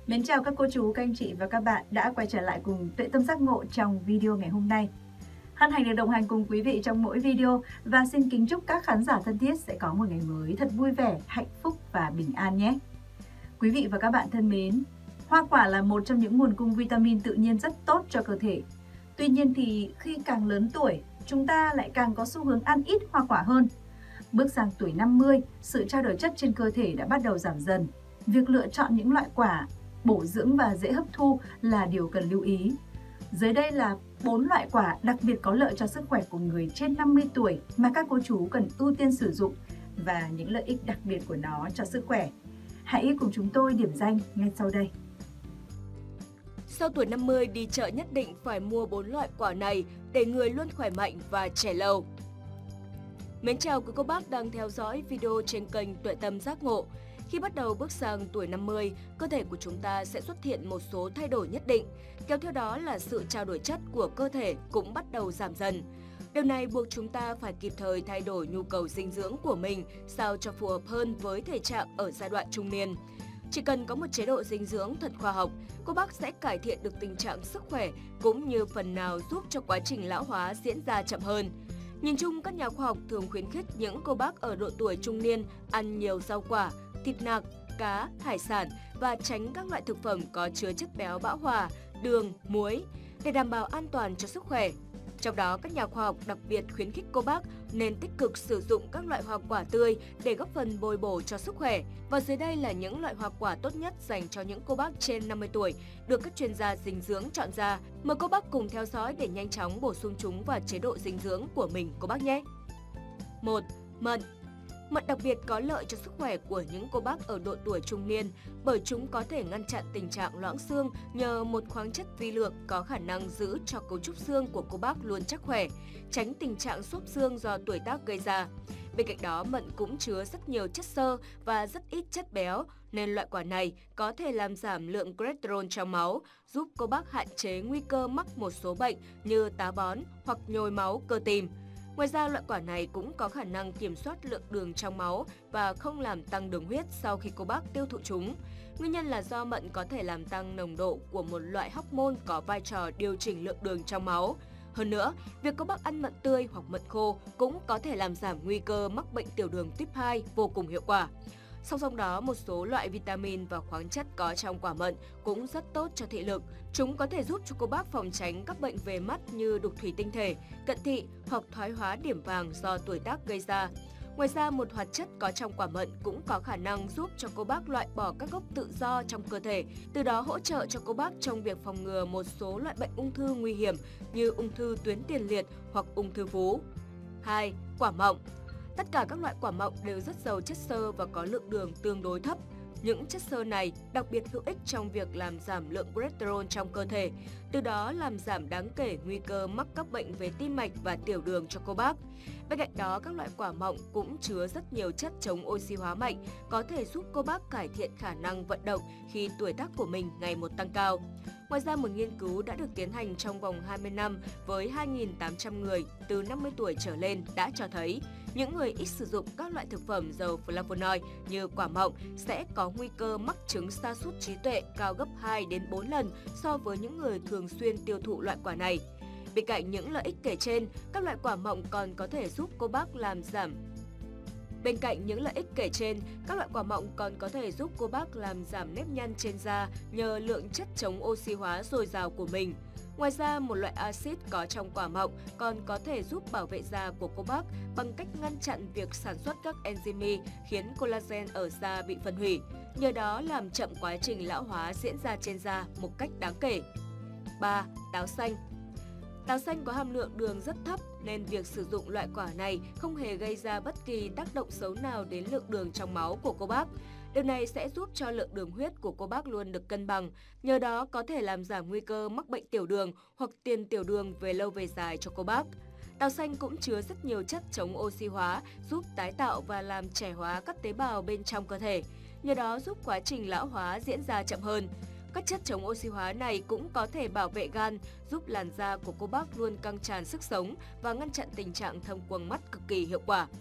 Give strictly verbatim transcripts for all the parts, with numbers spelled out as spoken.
Mến chào các cô chú, các anh chị và các bạn đã quay trở lại cùng Tuệ Tâm Giác Ngộ trong video ngày hôm nay. Hân hạnh được đồng hành cùng quý vị trong mỗi video và xin kính chúc các khán giả thân thiết sẽ có một ngày mới thật vui vẻ, hạnh phúc và bình an nhé. Quý vị và các bạn thân mến, hoa quả là một trong những nguồn cung vitamin tự nhiên rất tốt cho cơ thể. Tuy nhiên thì khi càng lớn tuổi, chúng ta lại càng có xu hướng ăn ít hoa quả hơn. Bước sang tuổi năm mươi, sự trao đổi chất trên cơ thể đã bắt đầu giảm dần. Việc lựa chọn những loại quả bổ dưỡng và dễ hấp thu là điều cần lưu ý. Dưới đây là bốn loại quả đặc biệt có lợi cho sức khỏe của người trên năm mươi tuổi mà các cô chú cần ưu tiên sử dụng và những lợi ích đặc biệt của nó cho sức khỏe. Hãy cùng chúng tôi điểm danh ngay sau đây. Sau tuổi năm mươi, đi chợ nhất định phải mua bốn loại quả này để người luôn khỏe mạnh và trẻ lâu. Mến chào quý cô bác đang theo dõi video trên kênh Tuệ Tâm Giác Ngộ. Khi bắt đầu bước sang tuổi năm mươi, cơ thể của chúng ta sẽ xuất hiện một số thay đổi nhất định. Kéo theo đó là sự trao đổi chất của cơ thể cũng bắt đầu giảm dần. Điều này buộc chúng ta phải kịp thời thay đổi nhu cầu dinh dưỡng của mình sao cho phù hợp hơn với thể trạng ở giai đoạn trung niên. Chỉ cần có một chế độ dinh dưỡng thật khoa học, cô bác sẽ cải thiện được tình trạng sức khỏe cũng như phần nào giúp cho quá trình lão hóa diễn ra chậm hơn. Nhìn chung, các nhà khoa học thường khuyến khích những cô bác ở độ tuổi trung niên ăn nhiều rau quả, thịt nạc, cá, hải sản và tránh các loại thực phẩm có chứa chất béo bão hòa, đường, muối để đảm bảo an toàn cho sức khỏe. Trong đó, các nhà khoa học đặc biệt khuyến khích cô bác nên tích cực sử dụng các loại hoa quả tươi để góp phần bồi bổ cho sức khỏe. Và dưới đây là những loại hoa quả tốt nhất dành cho những cô bác trên năm mươi tuổi được các chuyên gia dinh dưỡng chọn ra. Mời cô bác cùng theo dõi để nhanh chóng bổ sung chúng vào chế độ dinh dưỡng của mình cô bác nhé. một. Mận. Mận đặc biệt có lợi cho sức khỏe của những cô bác ở độ tuổi trung niên bởi chúng có thể ngăn chặn tình trạng loãng xương nhờ một khoáng chất vi lượng có khả năng giữ cho cấu trúc xương của cô bác luôn chắc khỏe, tránh tình trạng xốp xương do tuổi tác gây ra. Bên cạnh đó, mận cũng chứa rất nhiều chất xơ và rất ít chất béo, nên loại quả này có thể làm giảm lượng cholesterol trong máu, giúp cô bác hạn chế nguy cơ mắc một số bệnh như táo bón hoặc nhồi máu cơ tim. Ngoài ra, loại quả này cũng có khả năng kiểm soát lượng đường trong máu và không làm tăng đường huyết sau khi cô bác tiêu thụ chúng. Nguyên nhân là do mận có thể làm tăng nồng độ của một loại hormone có vai trò điều chỉnh lượng đường trong máu. Hơn nữa, việc cô bác ăn mận tươi hoặc mận khô cũng có thể làm giảm nguy cơ mắc bệnh tiểu đường tuyếp hai vô cùng hiệu quả. Song song đó, một số loại vitamin và khoáng chất có trong quả mận cũng rất tốt cho thị lực. Chúng có thể giúp cho cô bác phòng tránh các bệnh về mắt như đục thủy tinh thể, cận thị hoặc thoái hóa điểm vàng do tuổi tác gây ra. Ngoài ra, một hoạt chất có trong quả mận cũng có khả năng giúp cho cô bác loại bỏ các gốc tự do trong cơ thể, từ đó hỗ trợ cho cô bác trong việc phòng ngừa một số loại bệnh ung thư nguy hiểm như ung thư tuyến tiền liệt hoặc ung thư vú. hai. Quả mọng. Tất cả các loại quả mọng đều rất giàu chất xơ và có lượng đường tương đối thấp. Những chất xơ này đặc biệt hữu ích trong việc làm giảm lượng cholesterol trong cơ thể, từ đó làm giảm đáng kể nguy cơ mắc các bệnh về tim mạch và tiểu đường cho cô bác. Bên cạnh đó, các loại quả mọng cũng chứa rất nhiều chất chống oxy hóa mạnh, có thể giúp cô bác cải thiện khả năng vận động khi tuổi tác của mình ngày một tăng cao. Ngoài ra, một nghiên cứu đã được tiến hành trong vòng hai mươi năm với hai nghìn tám trăm người từ năm mươi tuổi trở lên đã cho thấy những người ít sử dụng các loại thực phẩm giàu flavonoid như quả mọng sẽ có nguy cơ mắc chứng sa sút trí tuệ cao gấp hai đến bốn lần so với những người thường xuyên tiêu thụ loại quả này. Bên cạnh những lợi ích kể trên, các loại quả mọng còn có thể giúp cô bác làm giảm Bên cạnh những lợi ích kể trên, các loại quả mọng còn có thể giúp cô bác làm giảm nếp nhăn trên da nhờ lượng chất chống oxy hóa dồi dào của mình. Ngoài ra, một loại axit có trong quả mọng còn có thể giúp bảo vệ da của cô bác bằng cách ngăn chặn việc sản xuất các enzyme khiến collagen ở da bị phân hủy, nhờ đó làm chậm quá trình lão hóa diễn ra trên da một cách đáng kể. ba. Táo xanh. Táo xanh có hàm lượng đường rất thấp nên việc sử dụng loại quả này không hề gây ra bất kỳ tác động xấu nào đến lượng đường trong máu của cô bác. Điều này sẽ giúp cho lượng đường huyết của cô bác luôn được cân bằng, nhờ đó có thể làm giảm nguy cơ mắc bệnh tiểu đường hoặc tiền tiểu đường về lâu về dài cho cô bác. Táo xanh cũng chứa rất nhiều chất chống oxy hóa, giúp tái tạo và làm trẻ hóa các tế bào bên trong cơ thể, nhờ đó giúp quá trình lão hóa diễn ra chậm hơn. Các chất chống oxy hóa này cũng có thể bảo vệ gan, giúp làn da của cô bác luôn căng tràn sức sống và ngăn chặn tình trạng thâm quầng mắt cực kỳ hiệu quả.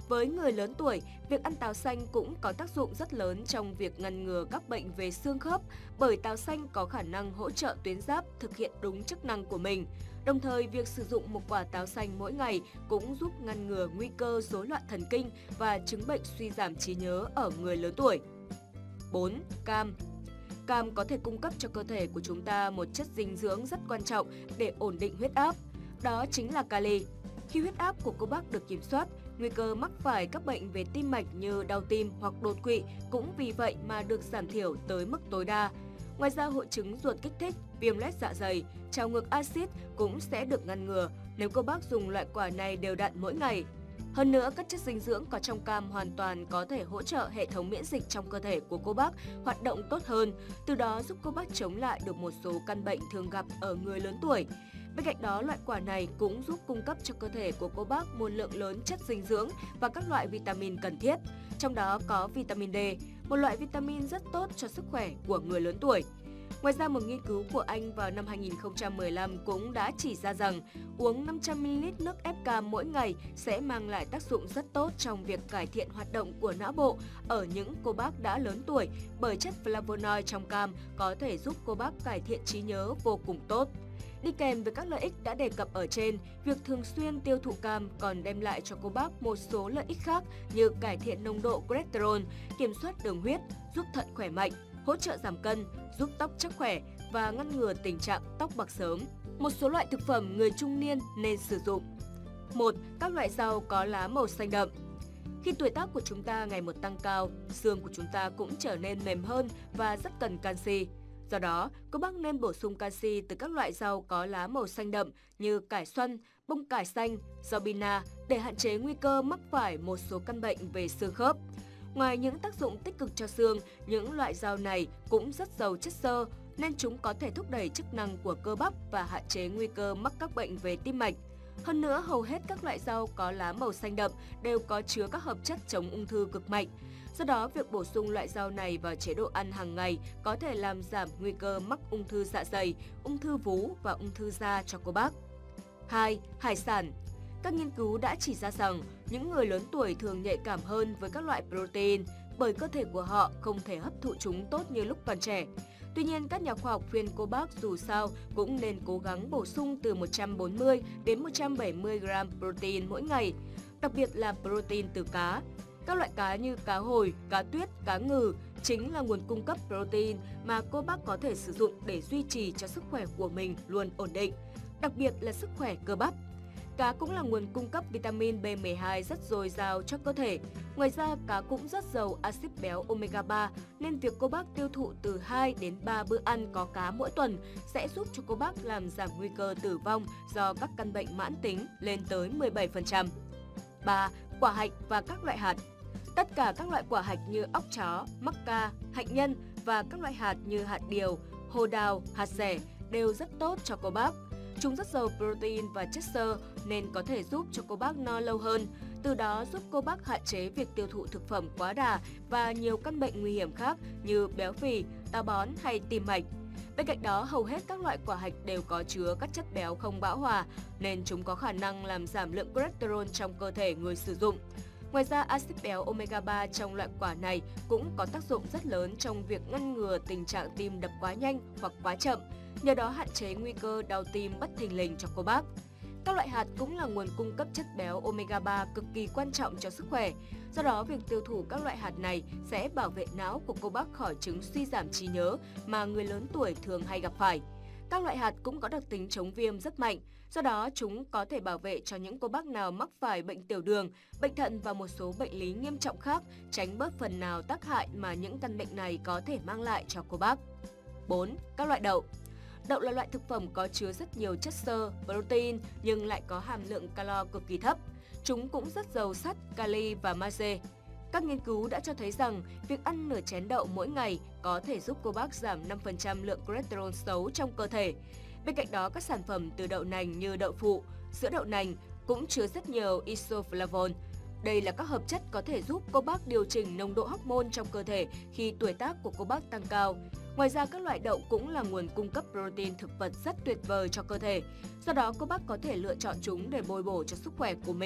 Với người lớn tuổi, việc ăn táo xanh cũng có tác dụng rất lớn trong việc ngăn ngừa các bệnh về xương khớp, bởi táo xanh có khả năng hỗ trợ tuyến giáp thực hiện đúng chức năng của mình. Đồng thời, việc sử dụng một quả táo xanh mỗi ngày cũng giúp ngăn ngừa nguy cơ rối loạn thần kinh và chứng bệnh suy giảm trí nhớ ở người lớn tuổi. bốn. Cam. Cam có thể cung cấp cho cơ thể của chúng ta một chất dinh dưỡng rất quan trọng để ổn định huyết áp. Đó chính là kali. Khi huyết áp của cô bác được kiểm soát, nguy cơ mắc phải các bệnh về tim mạch như đau tim hoặc đột quỵ cũng vì vậy mà được giảm thiểu tới mức tối đa. Ngoài ra, hội chứng ruột kích thích, viêm loét dạ dày, trào ngược axit cũng sẽ được ngăn ngừa nếu cô bác dùng loại quả này đều đặn mỗi ngày. Hơn nữa, các chất dinh dưỡng có trong cam hoàn toàn có thể hỗ trợ hệ thống miễn dịch trong cơ thể của cô bác hoạt động tốt hơn, từ đó giúp cô bác chống lại được một số căn bệnh thường gặp ở người lớn tuổi. Bên cạnh đó, loại quả này cũng giúp cung cấp cho cơ thể của cô bác một lượng lớn chất dinh dưỡng và các loại vitamin cần thiết, trong đó có vitamin D, một loại vitamin rất tốt cho sức khỏe của người lớn tuổi. Ngoài ra, một nghiên cứu của Anh vào năm hai nghìn không trăm mười lăm cũng đã chỉ ra rằng uống năm trăm mi li lít nước ép cam mỗi ngày sẽ mang lại tác dụng rất tốt trong việc cải thiện hoạt động của não bộ ở những cô bác đã lớn tuổi, bởi chất flavonoid trong cam có thể giúp cô bác cải thiện trí nhớ vô cùng tốt. Đi kèm với các lợi ích đã đề cập ở trên, việc thường xuyên tiêu thụ cam còn đem lại cho cô bác một số lợi ích khác như cải thiện nồng độ cholesterol, kiểm soát đường huyết, giúp thận khỏe mạnh, hỗ trợ giảm cân, giúp tóc chắc khỏe và ngăn ngừa tình trạng tóc bạc sớm. Một số loại thực phẩm người trung niên nên sử dụng. một. Các loại rau có lá màu xanh đậm. Khi tuổi tác của chúng ta ngày một tăng cao, xương của chúng ta cũng trở nên mềm hơn và rất cần canxi. Do đó, cô bác nên bổ sung canxi từ các loại rau có lá màu xanh đậm như cải xoăn, bông cải xanh, rau bina để hạn chế nguy cơ mắc phải một số căn bệnh về xương khớp. Ngoài những tác dụng tích cực cho xương, những loại rau này cũng rất giàu chất xơ nên chúng có thể thúc đẩy chức năng của cơ bắp và hạn chế nguy cơ mắc các bệnh về tim mạch. Hơn nữa, hầu hết các loại rau có lá màu xanh đậm đều có chứa các hợp chất chống ung thư cực mạnh. Do đó, việc bổ sung loại rau này vào chế độ ăn hàng ngày có thể làm giảm nguy cơ mắc ung thư dạ dày, ung thư vú và ung thư da cho cô bác. hai. Hải sản. Các nghiên cứu đã chỉ ra rằng những người lớn tuổi thường nhạy cảm hơn với các loại protein bởi cơ thể của họ không thể hấp thụ chúng tốt như lúc còn trẻ. Tuy nhiên, các nhà khoa học khuyên cô bác dù sao cũng nên cố gắng bổ sung từ một trăm bốn mươi đến một trăm bảy mươi gram protein mỗi ngày, đặc biệt là protein từ cá. Các loại cá như cá hồi, cá tuyết, cá ngừ chính là nguồn cung cấp protein mà cô bác có thể sử dụng để duy trì cho sức khỏe của mình luôn ổn định, đặc biệt là sức khỏe cơ bắp. Cá cũng là nguồn cung cấp vitamin B mười hai rất dồi dào cho cơ thể. Ngoài ra, cá cũng rất giàu axit béo omega ba nên việc cô bác tiêu thụ từ hai đến ba bữa ăn có cá mỗi tuần sẽ giúp cho cô bác làm giảm nguy cơ tử vong do các căn bệnh mãn tính lên tới mười bảy phần trăm. ba. Quả hạch và các loại hạt. Tất cả các loại quả hạch như óc chó, mắc ca, hạnh nhân và các loại hạt như hạt điều, hồ đào, hạt dẻ đều rất tốt cho cô bác. Chúng rất giàu protein và chất xơ nên có thể giúp cho cô bác no lâu hơn, từ đó giúp cô bác hạn chế việc tiêu thụ thực phẩm quá đà và nhiều căn bệnh nguy hiểm khác như béo phì, táo bón hay tim mạch. Bên cạnh đó, hầu hết các loại quả hạch đều có chứa các chất béo không bão hòa nên chúng có khả năng làm giảm lượng cholesterol trong cơ thể người sử dụng. Ngoài ra, axit béo omega ba trong loại quả này cũng có tác dụng rất lớn trong việc ngăn ngừa tình trạng tim đập quá nhanh hoặc quá chậm, nhờ đó hạn chế nguy cơ đau tim bất thình lình cho cô bác. Các loại hạt cũng là nguồn cung cấp chất béo omega ba cực kỳ quan trọng cho sức khỏe. Do đó, việc tiêu thụ các loại hạt này sẽ bảo vệ não của cô bác khỏi chứng suy giảm trí nhớ mà người lớn tuổi thường hay gặp phải. Các loại hạt cũng có đặc tính chống viêm rất mạnh, do đó chúng có thể bảo vệ cho những cô bác nào mắc phải bệnh tiểu đường, bệnh thận và một số bệnh lý nghiêm trọng khác, tránh bớt phần nào tác hại mà những căn bệnh này có thể mang lại cho cô bác. bốn. Các loại đậu. Đậu là loại thực phẩm có chứa rất nhiều chất xơ, protein nhưng lại có hàm lượng calo cực kỳ thấp. Chúng cũng rất giàu sắt, kali và magie. Các nghiên cứu đã cho thấy rằng việc ăn nửa chén đậu mỗi ngày có thể giúp cô bác giảm năm phần trăm lượng cholesterol xấu trong cơ thể. Bên cạnh đó, các sản phẩm từ đậu nành như đậu phụ, sữa đậu nành cũng chứa rất nhiều isoflavone. Đây là các hợp chất có thể giúp cô bác điều chỉnh nồng độ hormone trong cơ thể khi tuổi tác của cô bác tăng cao. Ngoài ra, các loại đậu cũng là nguồn cung cấp protein thực vật rất tuyệt vời cho cơ thể. Do đó, cô bác có thể lựa chọn chúng để bồi bổ cho sức khỏe của mình.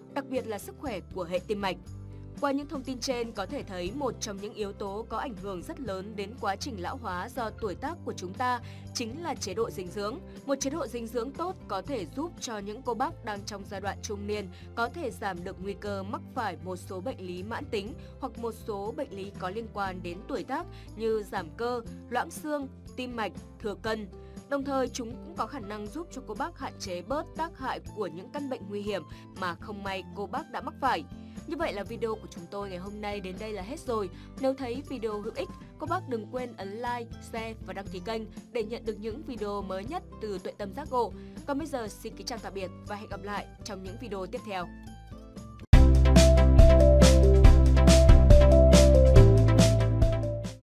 đặc biệt là sức khỏe của hệ tim mạch. Qua những thông tin trên có thể thấy một trong những yếu tố có ảnh hưởng rất lớn đến quá trình lão hóa do tuổi tác của chúng ta chính là chế độ dinh dưỡng. Một chế độ dinh dưỡng tốt có thể giúp cho những cô bác đang trong giai đoạn trung niên có thể giảm được nguy cơ mắc phải một số bệnh lý mãn tính hoặc một số bệnh lý có liên quan đến tuổi tác như giảm cơ, loãng xương, tim mạch, thừa cân. Đồng thời, chúng cũng có khả năng giúp cho cô bác hạn chế bớt tác hại của những căn bệnh nguy hiểm mà không may cô bác đã mắc phải. Như vậy là video của chúng tôi ngày hôm nay đến đây là hết rồi. Nếu thấy video hữu ích, cô bác đừng quên ấn like, share và đăng ký kênh để nhận được những video mới nhất từ Tuệ Tâm Giác Ngộ. Còn bây giờ xin kính chào tạm biệt và hẹn gặp lại trong những video tiếp theo.